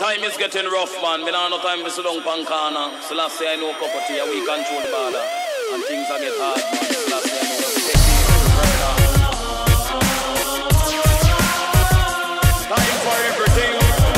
Time is getting rough, man. Me nah no time to sit down pan corner. So last say I know cup of tea, we control the border. And things are get hard, man. So last say I know take it further. Time for everything.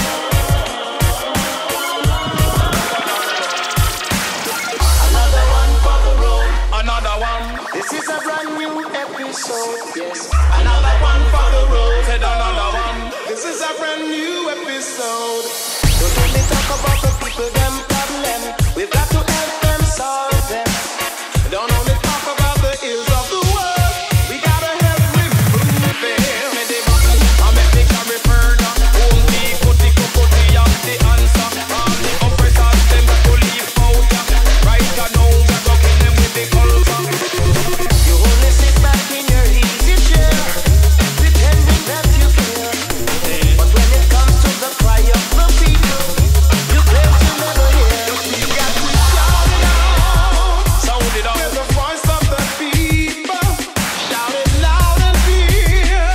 Another one for the road. Another one. This is a brand new episode. Yes. Another one for the road. Said another one. This is a brand new episode. Don't only talk about the people, them problem. We've got to help them solve them. Don't only talk about the ills of the world. We gotta help remove them. Me the button, I make me carry further. Only putty have the answer. All the oppressors, them got to leave out. Right now, we got to kill them with the culture. You only sit back in your easy chair, pretending that you care. But when it comes to the cry of the people, you claim to never hear. You got to shout it out. Sound it out. With the voice of the people, shout it loud and clear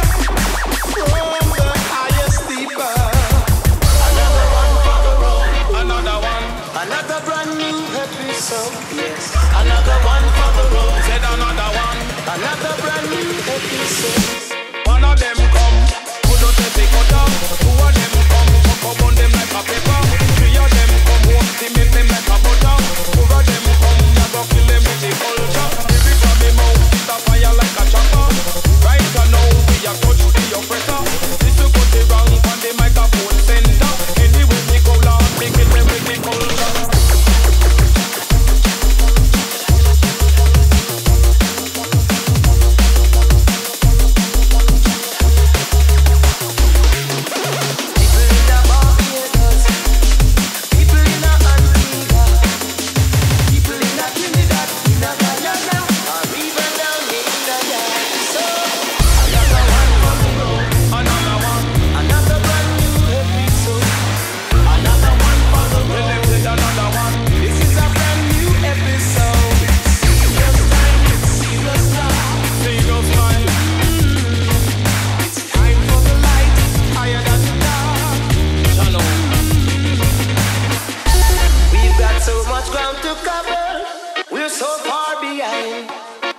from the highest steeple. Another one for the road. Another one. Another brand new episode. Yes. Another one for the road. Said another one. Another brand new episode. One of them come, who don't take the cut off. Two of them come on them like a pepper. Three of them come home, make them like a butter. Four of them come, ya go kill them with the culture. Every from the mouth, it's a fire like a chopper. Right now, we a touch the oppressor. This to put the wrong on the microphone center. Anyway, we go loud, make it them with the culture.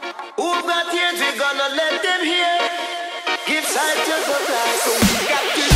Who've got ears, we're gonna let them hear. Give sight to the price, so we got to